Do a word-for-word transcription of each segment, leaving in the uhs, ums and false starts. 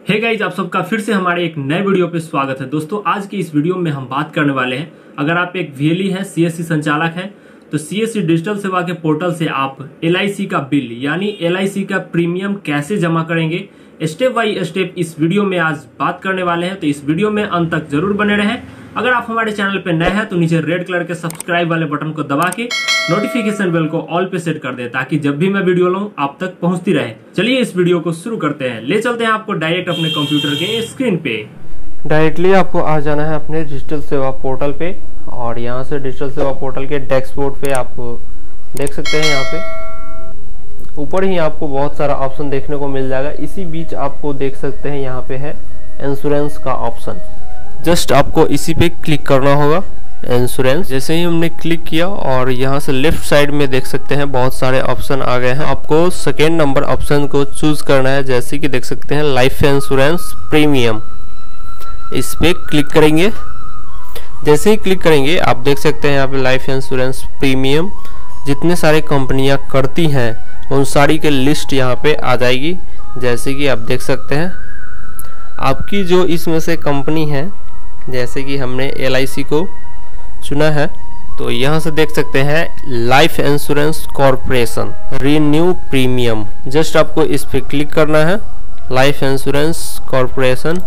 Hey guys, आप सबका फिर से हमारे एक नए वीडियो पे स्वागत है। दोस्तों, आज की इस वीडियो में हम बात करने वाले हैं, अगर आप एक वीएलई हैं, सीएससी संचालक हैं, तो सीएससी डिजिटल सेवा के पोर्टल से आप एलआईसी का बिल यानी एलआईसी का प्रीमियम कैसे जमा करेंगे, स्टेप बाय स्टेप इस वीडियो में आज बात करने वाले हैं। तो इस वीडियो में अंत तक जरूर बने रहें। अगर आप हमारे चैनल पे नए हैं तो नीचे रेड कलर के सब्सक्राइब वाले बटन को दबा के नोटिफिकेशन बेल को ऑल पे सेट कर दे, ताकि जब भी मैं वीडियो लाऊं आप तक पहुंचती रहे। चलिए इस वीडियो को शुरू करते हैं। ले चलते हैं आपको डायरेक्ट अपने कंप्यूटर के स्क्रीन पे। डायरेक्टली आपको आ जाना है अपने डिजिटल सेवा पोर्टल पे, और यहाँ से डिजिटल सेवा पोर्टल के डैशबोर्ड पे आप देख सकते हैं। यहाँ पे ऊपर ही आपको बहुत सारा ऑप्शन देखने को मिल जाएगा। इसी बीच आपको देख सकते हैं यहाँ पे है इंश्योरेंस का ऑप्शन। जस्ट आपको इसी पे क्लिक करना होगा, इंश्योरेंस। जैसे ही हमने क्लिक किया और यहाँ से लेफ्ट साइड में देख सकते हैं बहुत सारे ऑप्शन आ गए हैं। आपको सेकेंड नंबर ऑप्शन को चूज करना है, जैसे कि देख सकते हैं लाइफ इंश्योरेंस प्रीमियम। इस पे क्लिक करेंगे। जैसे ही क्लिक करेंगे आप देख सकते हैं यहाँ पे लाइफ इंश्योरेंस प्रीमियम जितने सारे कंपनियां करती हैं उन सारी के लिस्ट यहाँ पे आ जाएगी। जैसे कि आप देख सकते हैं आपकी जो इसमें से कंपनी है, जैसे कि हमने एलआईसी को चुना है, तो यहाँ से देख सकते हैं life insurance corporation renew premium. Just आपको इस पे क्लिक करना है, लाइफ इंश्योरेंस कॉर्पोरेशन।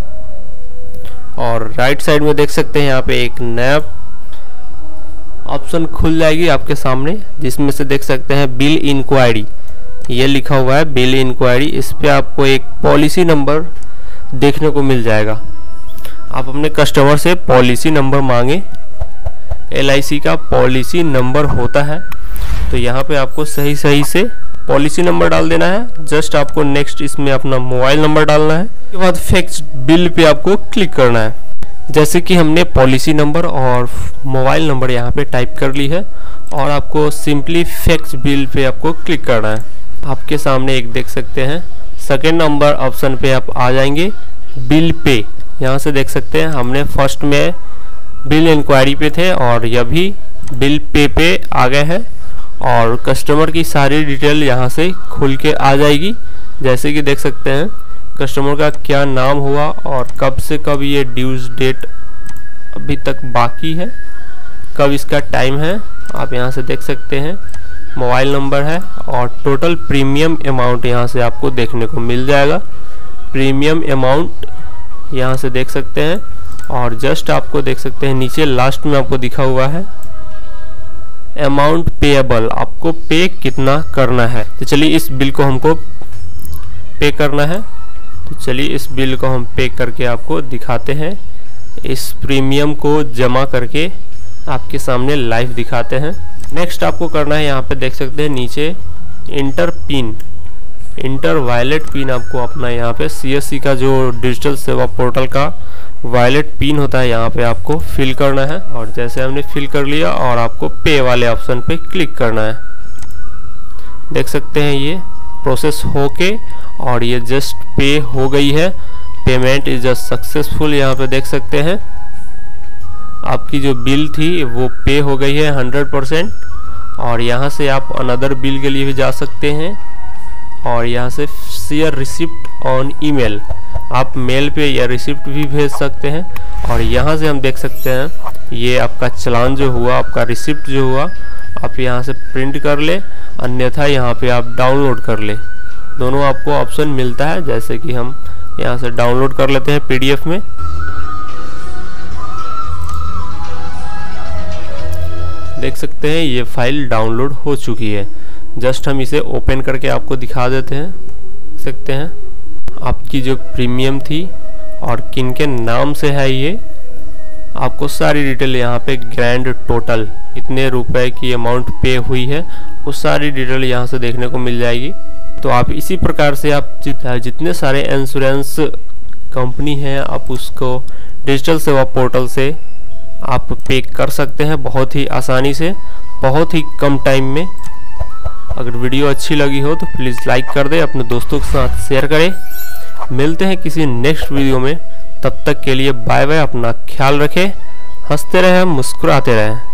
और राइट साइड में देख सकते हैं यहाँ पे एक नया ऑप्शन खुल जाएगी आपके सामने, जिसमें से देख सकते हैं बिल इंक्वायरी, ये लिखा हुआ है बिल इंक्वायरी। इस पे आपको एक पॉलिसी नंबर देखने को मिल जाएगा। आप अपने कस्टमर से पॉलिसी नंबर मांगे, एलआईसी का पॉलिसी नंबर होता है, तो यहाँ पे आपको सही सही से पॉलिसी नंबर डाल देना है। जस्ट आपको नेक्स्ट इसमें अपना मोबाइल नंबर डालना है। उसके बाद फिक्स बिल पे आपको क्लिक करना है। जैसे कि हमने पॉलिसी नंबर और मोबाइल नंबर यहाँ पे टाइप कर ली है, और आपको सिंपली फिक्स बिल पे आपको क्लिक करना है। आपके सामने एक देख सकते हैं सेकेंड नंबर ऑप्शन पे आप आ जाएंगे, बिल पे। यहाँ से देख सकते हैं हमने फर्स्ट में बिल इंक्वायरी पे थे और यह भी बिल पे पे आ गए हैं, और कस्टमर की सारी डिटेल यहाँ से खुल के आ जाएगी। जैसे कि देख सकते हैं कस्टमर का क्या नाम हुआ और कब से कब ये ड्यूज डेट अभी तक बाकी है, कब इसका टाइम है, आप यहाँ से देख सकते हैं। मोबाइल नंबर है और टोटल प्रीमियम अमाउंट यहाँ से आपको देखने को मिल जाएगा। प्रीमियम अमाउंट यहाँ से देख सकते हैं, और जस्ट आपको देख सकते हैं नीचे लास्ट में आपको दिखा हुआ है अमाउंट पेएबल, आपको पे कितना करना है। तो चलिए इस बिल को हमको पे करना है, तो चलिए इस बिल को हम पे करके आपको दिखाते हैं। इस प्रीमियम को जमा करके आपके सामने लाइव दिखाते हैं। नेक्स्ट आपको करना है, यहाँ पे देख सकते हैं नीचे enter pin, enter wallet pin आपको अपना यहाँ पे सीएससी का जो डिजिटल सेवा पोर्टल का वैलेट पिन होता है यहाँ पे आपको फिल करना है। और जैसे हमने फिल कर लिया और आपको पे वाले ऑप्शन पे क्लिक करना है। देख सकते हैं ये प्रोसेस होके और ये जस्ट पे हो गई है। Payment is just successful. यहाँ पे देख सकते हैं आपकी जो बिल थी वो पे हो गई है हंड्रेड परसेंट। और यहाँ से आप अनदर बिल के लिए भी जा सकते हैं, और यहाँ से शेयर रिसिप्ट ऑन ईमेल, आप मेल पे या रिसिप्ट भी भेज सकते हैं। और यहाँ से हम देख सकते हैं ये आपका चालान जो हुआ, आपका रिसिप्ट जो हुआ, आप यहाँ से प्रिंट कर ले, अन्यथा यहाँ पे आप डाउनलोड कर ले। दोनों आपको ऑप्शन मिलता है। जैसे कि हम यहाँ से डाउनलोड कर लेते हैं पीडीएफ में। देख सकते हैं ये फाइल डाउनलोड हो चुकी है। जस्ट हम इसे ओपन करके आपको दिखा देते हैं। देख सकते हैं आपकी जो प्रीमियम थी और किन के नाम से है ये, आपको सारी डिटेल यहाँ पे ग्रैंड टोटल कितने रुपए की अमाउंट पे हुई है वो सारी डिटेल यहाँ से देखने को मिल जाएगी। तो आप इसी प्रकार से आप जित, जितने सारे इंश्योरेंस कंपनी हैं आप उसको डिजिटल सेवा पोर्टल से आप पे कर सकते हैं बहुत ही आसानी से, बहुत ही कम टाइम में। अगर वीडियो अच्छी लगी हो तो प्लीज़ लाइक कर दें, अपने दोस्तों के साथ शेयर करें। मिलते हैं किसी नेक्स्ट वीडियो में, तब तक के लिए बाय बाय। अपना ख्याल रखें, हंसते रहें, मुस्कुराते रहें।